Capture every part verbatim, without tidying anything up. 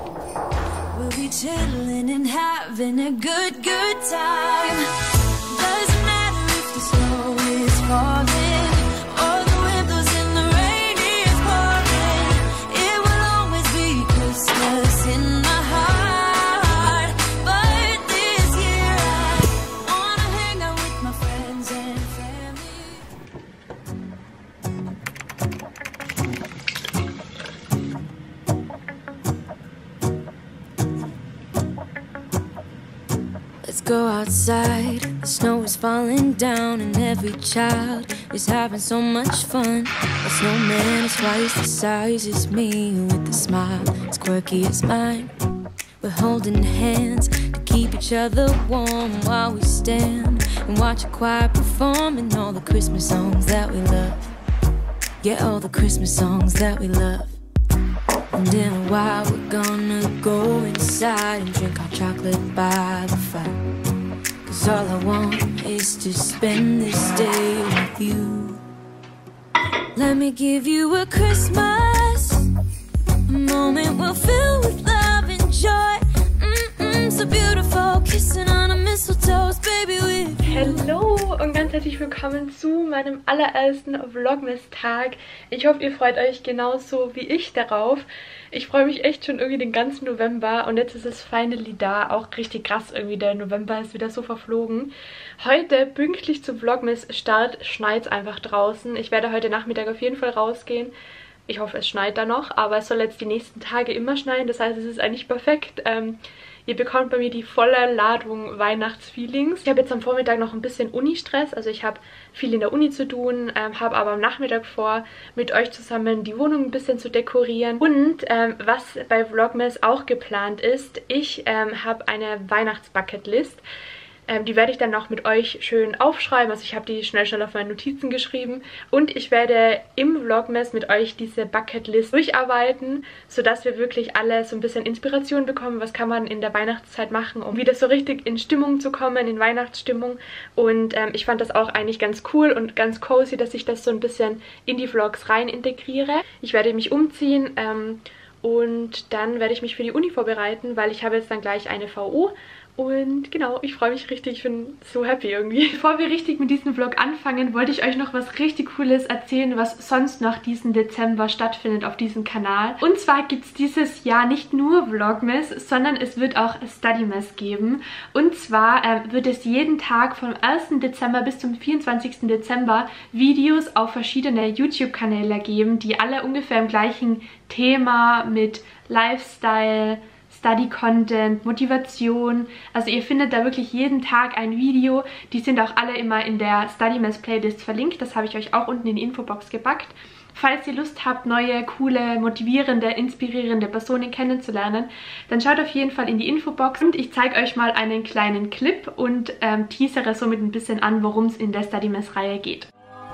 We'll be chilling and having a good, good time. Doesn't matter if the snow is falling or the wind blows and the rain is pouring. It will always be Christmas in my heart. But this year I wanna hang out with my friends and Let's go outside, the snow is falling down and every child is having so much fun. A snowman is twice the size as me with a smile as quirky as mine. We're holding hands to keep each other warm while we stand and watch a choir performing all the Christmas songs that we love. Yeah, all the Christmas songs that we love. And in a while we're gonna go inside and drink our chocolate by the fire. Cause all I want is to spend this day with you. Let me give you a Christmas, a moment we'll fill with love and joy. Mm-mm, so beautiful, kissing on a mistletoe, baby with you. Hallo und ganz herzlich willkommen zu meinem allerersten Vlogmas-Tag. Ich hoffe, ihr freut euch genauso wie ich darauf. Ich freue mich echt schon irgendwie den ganzen November und jetzt ist es finally da. Auch richtig krass irgendwie, der November ist wieder so verflogen. Heute pünktlich zum Vlogmas-Start schneit es einfach draußen. Ich werde heute Nachmittag auf jeden Fall rausgehen. Ich hoffe, es schneit da noch, aber es soll jetzt die nächsten Tage immer schneien. Das heißt, es ist eigentlich perfekt. Ähm, Ihr bekommt bei mir die volle Ladung Weihnachtsfeelings. Ich habe jetzt am Vormittag noch ein bisschen Uni-Stress, also ich habe viel in der Uni zu tun, ähm, habe aber am Nachmittag vor, mit euch zusammen die Wohnung ein bisschen zu dekorieren. Und ähm, was bei Vlogmas auch geplant ist, ich ähm, habe eine Weihnachts-Bucketlist. Ähm, die werde ich dann auch mit euch schön aufschreiben. Also ich habe die schnell schnell auf meine Notizen geschrieben. Und ich werde im Vlogmas mit euch diese Bucketlist durcharbeiten, sodass wir wirklich alle so ein bisschen Inspiration bekommen. Was kann man in der Weihnachtszeit machen, um wieder so richtig in Stimmung zu kommen, in Weihnachtsstimmung. Und ähm, ich fand das auch eigentlich ganz cool und ganz cozy, dass ich das so ein bisschen in die Vlogs rein integriere. Ich werde mich umziehen ähm, und dann werde ich mich für die Uni vorbereiten, weil ich habe jetzt dann gleich eine V U. Und genau, ich freue mich richtig, ich bin so happy irgendwie. Bevor wir richtig mit diesem Vlog anfangen, wollte ich euch noch was richtig Cooles erzählen, was sonst noch diesen Dezember stattfindet auf diesem Kanal. Und zwar gibt es dieses Jahr nicht nur Vlogmas, sondern es wird auch Studymas geben. Und zwar äh, wird es jeden Tag vom ersten Dezember bis zum vierundzwanzigsten Dezember Videos auf verschiedene YouTube-Kanäle geben, die alle ungefähr im gleichen Thema mit Lifestyle, Study-Content, Motivation. Also ihr findet da wirklich jeden Tag ein Video. Die sind auch alle immer in der Studymas-Playlist verlinkt. Das habe ich euch auch unten in die Infobox gepackt. Falls ihr Lust habt, neue, coole, motivierende, inspirierende Personen kennenzulernen, dann schaut auf jeden Fall in die Infobox. Und ich zeige euch mal einen kleinen Clip und ähm, teasere somit ein bisschen an, worum es in der Studymas-Reihe geht.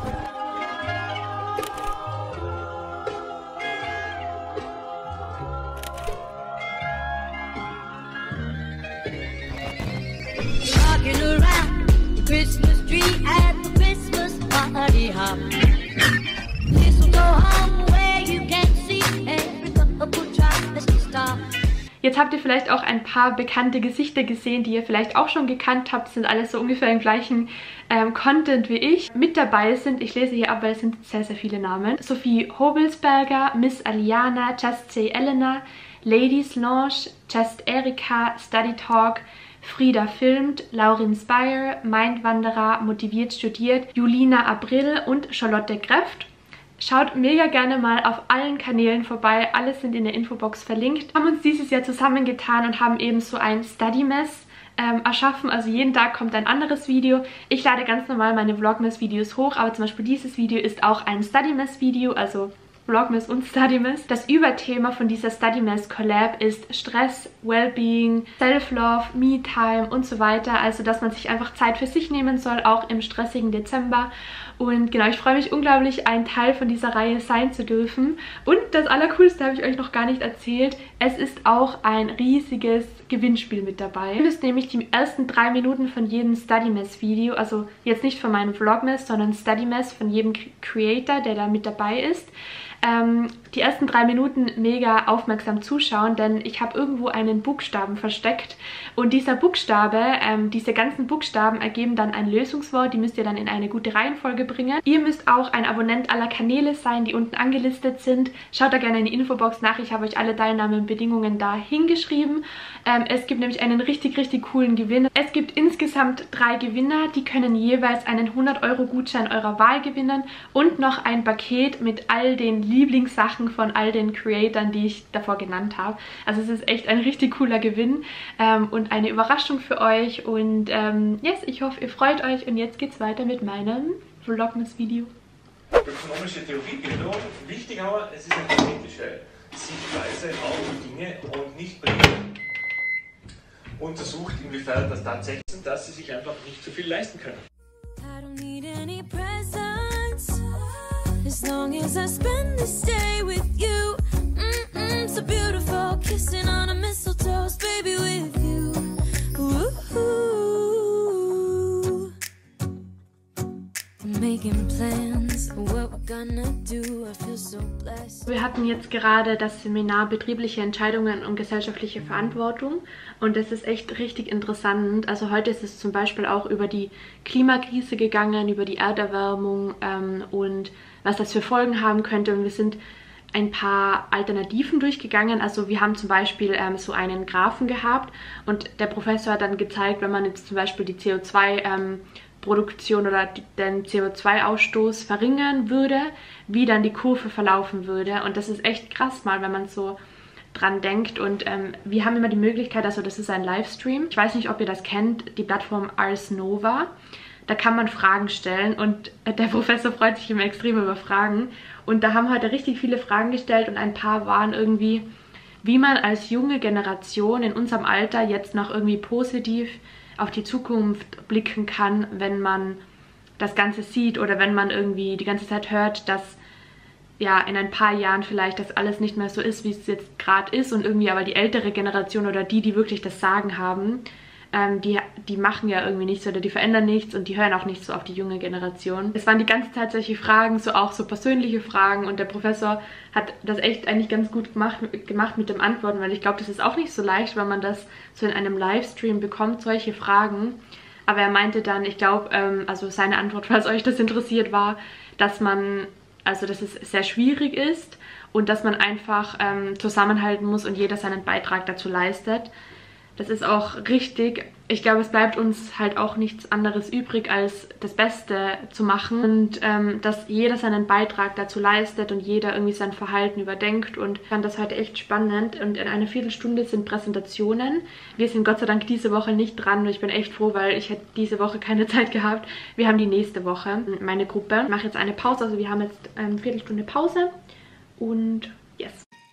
Christmas tree at the Christmas party hop. Mistletoe hung where you can see every couple tries to stop. Jetzt habt ihr vielleicht auch ein paar bekannte Gesichter gesehen, die ihr vielleicht auch schon gekannt habt. Das sind alles so ungefähr im gleichen ähm, Content wie ich. Mit dabei sind, ich lese hier ab, weil es sind sehr, sehr viele Namen. Sophie Hobelsberger, Miss Aliana, Just Say Elena, Ladies Lounge, Just Erika, Study Talk, Frieda filmt, Laurin Spire, Mindwanderer, motiviert studiert, Julina April und Charlotte Greft. Schaut mega gerne mal auf allen Kanälen vorbei, alle sind in der Infobox verlinkt. Wir haben uns dieses Jahr zusammengetan und haben eben so ein Studymas ähm, erschaffen, also jeden Tag kommt ein anderes Video. Ich lade ganz normal meine Vlogmas-Videos hoch, aber zum Beispiel dieses Video ist auch ein Studymas-Video, also Vlogmas und Studymas. Das Überthema von dieser Studymas Collab ist Stress, Wellbeing, Self-Love, Me-Time und so weiter. Also, dass man sich einfach Zeit für sich nehmen soll, auch im stressigen Dezember. Und genau, ich freue mich unglaublich, ein Teil von dieser Reihe sein zu dürfen. Und das Allercoolste habe ich euch noch gar nicht erzählt. Es ist auch ein riesiges Gewinnspiel mit dabei. Ihr müsst nämlich die ersten drei Minuten von jedem Studymas-Video, also jetzt nicht von meinem Vlogmas, sondern Studymas von jedem Creator, der da mit dabei ist, ähm, die ersten drei Minuten mega aufmerksam zuschauen, denn ich habe irgendwo einen Buchstaben versteckt und dieser Buchstabe, ähm, diese ganzen Buchstaben ergeben dann ein Lösungswort, die müsst ihr dann in eine gute Reihenfolge bringen. Ihr müsst auch ein Abonnent aller Kanäle sein, die unten angelistet sind. Schaut da gerne in die Infobox nach, ich habe euch alle Teilnahmebedingungen da hingeschrieben. Ähm, es gibt nämlich einen richtig, richtig coolen Gewinn. Es gibt insgesamt drei Gewinner, die können jeweils einen hundert Euro Gutschein eurer Wahl gewinnen und noch ein Paket mit all den Lieblingssachen von all den Creatoren, die ich davor genannt habe. Also es ist echt ein richtig cooler Gewinn ähm, und eine Überraschung für euch. Und ähm, yes, ich hoffe, ihr freut euch. Und jetzt geht's weiter mit meinem Vlogmas-Video. Ökonomische Theoriebildung, wichtig aber, es ist eine kritische Sichtweise auf Dinge und nicht bringen. Untersucht, inwiefern das tatsächlich ist, dass sie sich einfach nicht so viel leisten können. I don't need any presents as long as I spend this day with you. Mm-mm, so beautiful, kissing on a mistletoe, baby, with you. Ooh, making plans, what we're gonna do. I feel so blessed. Wir hatten jetzt gerade das Seminar Betriebliche Entscheidungen und gesellschaftliche Verantwortung und das ist echt richtig interessant. Also heute ist es zum Beispiel auch über die Klimakrise gegangen, über die Erderwärmung ähm, und was das für Folgen haben könnte. Und wir sind ein paar Alternativen durchgegangen. Also wir haben zum Beispiel ähm, so einen Graphen gehabt und der Professor hat dann gezeigt, wenn man jetzt zum Beispiel die C O zwei ähm, Produktion oder den C O zwei Ausstoß verringern würde, wie dann die Kurve verlaufen würde. Und das ist echt krass mal, wenn man so dran denkt. Und ähm, wir haben immer die Möglichkeit, also das ist ein Livestream. Ich weiß nicht, ob ihr das kennt, die Plattform Ars Nova. Da kann man Fragen stellen und der Professor freut sich immer extrem über Fragen. Und da haben heute richtig viele Fragen gestellt und ein paar waren irgendwie, wie man als junge Generation in unserem Alter jetzt noch irgendwie positiv auf die Zukunft blicken kann, wenn man das Ganze sieht oder wenn man irgendwie die ganze Zeit hört, dass ja in ein paar Jahren vielleicht das alles nicht mehr so ist, wie es jetzt gerade ist und irgendwie aber die ältere Generation oder die, die wirklich das Sagen haben, ähm, die, die machen ja irgendwie nichts oder die verändern nichts und die hören auch nicht so auf die junge Generation. Es waren die ganze Zeit solche Fragen, so auch so persönliche Fragen und der Professor hat das echt eigentlich ganz gut gemacht, gemacht mit dem Antworten, weil ich glaube, das ist auch nicht so leicht, wenn man das so in einem Livestream bekommt, solche Fragen. Aber er meinte dann, ich glaube, ähm, also seine Antwort, falls euch das interessiert, war, dass man, also dass es sehr schwierig ist und dass man einfach ähm, zusammenhalten muss und jeder seinen Beitrag dazu leistet. Das ist auch richtig. Ich glaube, es bleibt uns halt auch nichts anderes übrig, als das Beste zu machen und ähm, dass jeder seinen Beitrag dazu leistet und jeder irgendwie sein Verhalten überdenkt und ich fand das heute echt spannend und in einer Viertelstunde sind Präsentationen. Wir sind Gott sei Dank diese Woche nicht dran und ich bin echt froh, weil ich hätte diese Woche keine Zeit gehabt. Wir haben die nächste Woche, meine Gruppe. Ich mache jetzt eine Pause, also wir haben jetzt eine Viertelstunde Pause und yes.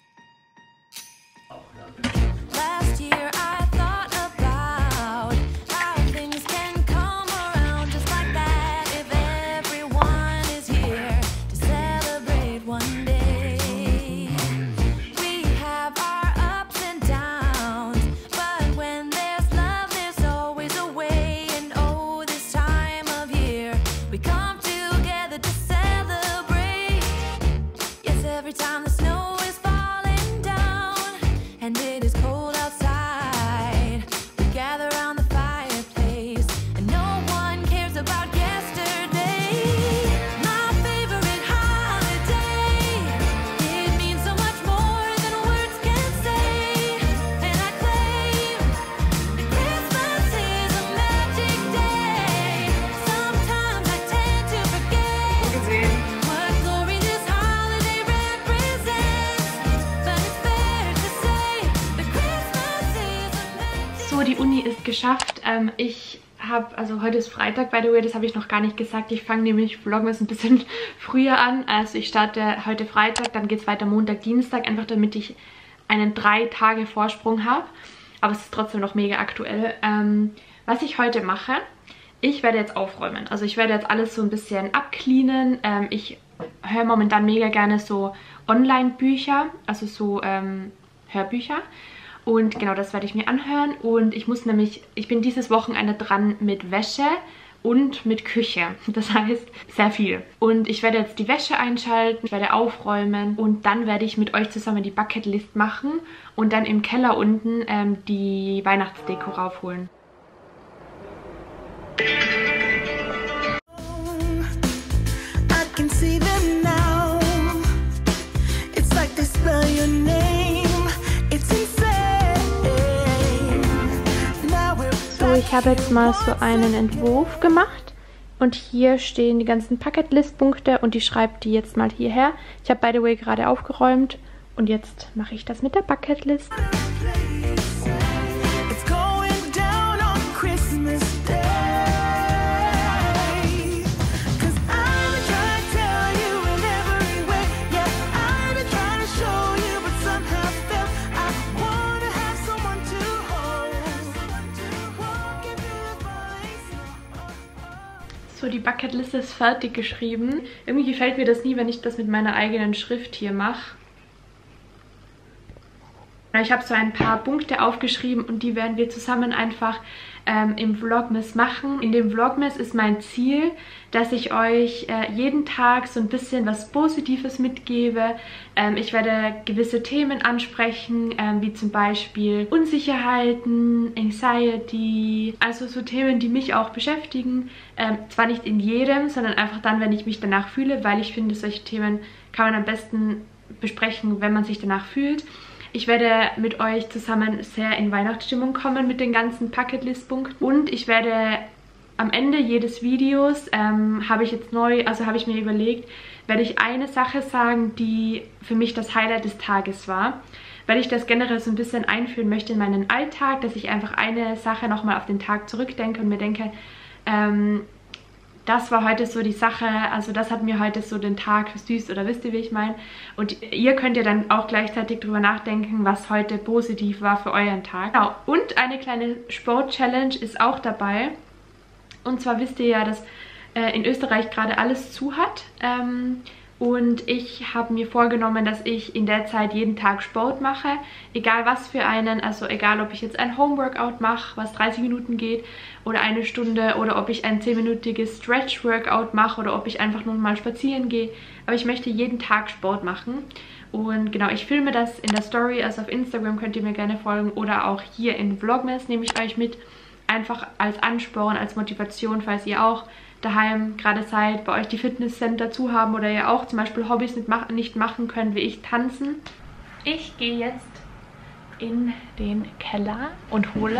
Last year I thought about how things can come around just like that if everyone is here to celebrate one day. We have our ups and downs, but when there's love there's always a way. And oh, this time of year we come together to celebrate. Yes, every time the snow is falling down and it is cold outside, we gather around the fireplace and no one cares about yesterday. My favorite holiday, it means so much more than words can say. And I claim that Christmas is a magic day. Sometimes I tend to forget what glory this holiday represents, but it's fair to say that Christmas is a magic. So, die Uni ist geschafft. Ähm, ich habe, also heute ist Freitag, by the way, das habe ich noch gar nicht gesagt. Ich fange nämlich Vlogmas ein bisschen früher an. Also ich starte heute Freitag, dann geht es weiter Montag, Dienstag, einfach damit ich einen drei Tage Vorsprung habe. Aber es ist trotzdem noch mega aktuell. Ähm, was ich heute mache, ich werde jetzt aufräumen. Also ich werde jetzt alles so ein bisschen abcleanen. Ähm, ich höre momentan mega gerne so Online-Bücher, also so ähm, Hörbücher. Und genau das werde ich mir anhören. Und ich muss nämlich, ich bin dieses Wochenende dran mit Wäsche und mit Küche. Das heißt, sehr viel. Und ich werde jetzt die Wäsche einschalten, ich werde aufräumen und dann werde ich mit euch zusammen die Bucketlist machen und dann im Keller unten ähm, die Weihnachtsdeko raufholen. So, ich habe jetzt mal so einen Entwurf gemacht und hier stehen die ganzen Bucketlist-Punkte und ich schreibe die jetzt mal hierher. Ich habe, by the way, gerade aufgeräumt und jetzt mache ich das mit der Bucketlist. So, die Bucketliste ist fertig geschrieben. Irgendwie gefällt mir das nie, wenn ich das mit meiner eigenen Schrift hier mache. Ich habe so ein paar Punkte aufgeschrieben und die werden wir zusammen einfach ähm, im Vlogmas machen. In dem Vlogmas ist mein Ziel, dass ich euch äh, jeden Tag so ein bisschen was Positives mitgebe. Ähm, ich werde gewisse Themen ansprechen, ähm, wie zum Beispiel Unsicherheiten, Anxiety, also so Themen, die mich auch beschäftigen. Ähm, zwar nicht in jedem, sondern einfach dann, wenn ich mich danach fühle, weil ich finde, solche Themen kann man am besten besprechen, wenn man sich danach fühlt. Ich werde mit euch zusammen sehr in Weihnachtsstimmung kommen mit den ganzen Bucketlist-Punkten. Und ich werde am Ende jedes Videos, ähm, habe ich jetzt neu, also habe ich mir überlegt, werde ich eine Sache sagen, die für mich das Highlight des Tages war. Weil ich das generell so ein bisschen einführen möchte in meinen Alltag, dass ich einfach eine Sache nochmal auf den Tag zurückdenke und mir denke, ähm, das war heute so die Sache, also das hat mir heute so den Tag versüßt oder wisst ihr, wie ich meine? Und ihr könnt ja dann auch gleichzeitig drüber nachdenken, was heute positiv war für euren Tag. Genau. Und eine kleine Sport-Challenge ist auch dabei. Und zwar wisst ihr ja, dass äh, in Österreich gerade alles zu hat. Ähm, und ich habe mir vorgenommen, dass ich in der Zeit jeden Tag Sport mache. Egal was für einen, also egal ob ich jetzt ein Homeworkout mache, was dreißig Minuten geht oder eine Stunde, oder ob ich ein zehnminütiges Stretch-Workout mache oder ob ich einfach nur mal spazieren gehe. Aber ich möchte jeden Tag Sport machen. Und genau, ich filme das in der Story, also auf Instagram könnt ihr mir gerne folgen oder auch hier in Vlogmas nehme ich euch mit. Einfach als Ansporn, als Motivation, falls ihr auch daheim gerade seid, bei euch die Fitnesscenter zu haben oder ihr auch zum Beispiel Hobbys nicht, mach nicht machen könnt, wie ich, tanzen. Ich gehe jetzt in den Keller und hole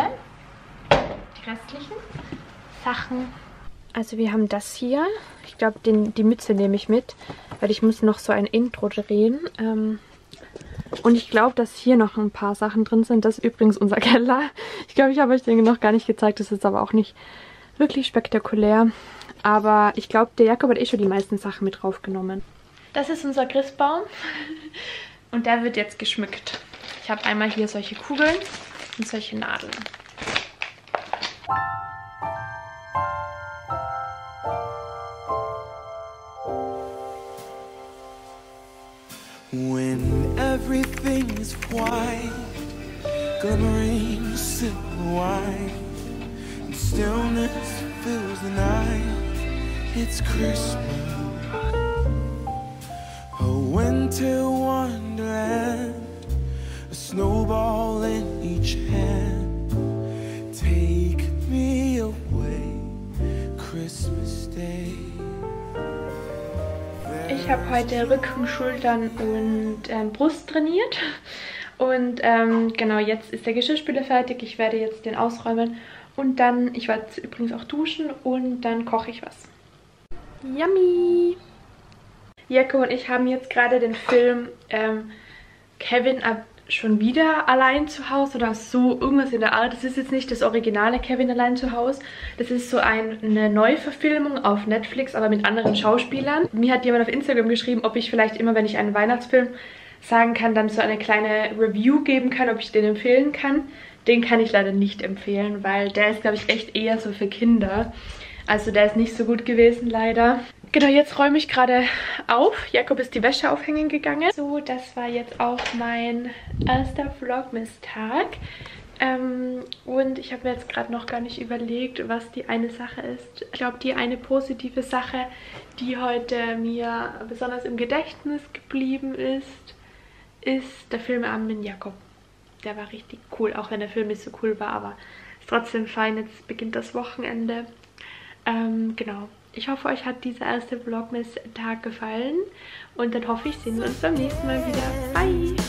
die restlichen Sachen. Also wir haben das hier. Ich glaube, die Mütze nehme ich mit, weil ich muss noch so ein Intro drehen. Ähm, und ich glaube, dass hier noch ein paar Sachen drin sind. Das ist übrigens unser Keller. Ich glaube, ich habe euch den noch gar nicht gezeigt. Das ist aber auch nicht wirklich spektakulär. Aber ich glaube, der Jakob hat eh schon die meisten Sachen mit draufgenommen. Das ist unser Christbaum. Und der wird jetzt geschmückt. Ich habe einmal hier solche Kugeln und solche Nadeln. When everything is white, glimmering silver white, and stillness fills the night, it's Christmas, a winter wonderland, a snowball in each hand, take me away, Christmas Day. Ich habe heute Rücken, Schultern und ähm, Brust trainiert und ähm, genau, jetzt ist der Geschirrspüler fertig. Ich werde jetzt den ausräumen und dann, ich werde übrigens auch duschen und dann koche ich was. Yummy! Jakob und ich haben jetzt gerade den Film ähm, Kevin ab schon wieder allein zu Hause oder so, irgendwas in der Art. Das ist jetzt nicht das originale Kevin allein zu Hause. Das ist so ein, eine Neuverfilmung auf Netflix, aber mit anderen Schauspielern. Mir hat jemand auf Instagram geschrieben, ob ich vielleicht immer, wenn ich einen Weihnachtsfilm sagen kann, dann so eine kleine Review geben kann, ob ich den empfehlen kann. Den kann ich leider nicht empfehlen, weil der ist, glaube ich, echt eher so für Kinder. Also der ist nicht so gut gewesen, leider. Genau, jetzt räume ich gerade auf. Jakob ist die Wäsche aufhängen gegangen. So, das war jetzt auch mein erster Vlogmas-Tag. Ähm, und ich habe mir jetzt gerade noch gar nicht überlegt, was die eine Sache ist. Ich glaube, die eine positive Sache, die heute mir besonders im Gedächtnis geblieben ist, ist der Filmeabend mit Jakob. Der war richtig cool, auch wenn der Film nicht so cool war, aber ist trotzdem fein. Jetzt beginnt das Wochenende. Ähm, genau. Ich hoffe, euch hat dieser erste Vlogmas-Tag gefallen und dann hoffe ich, sehen wir uns beim nächsten Mal wieder. Bye!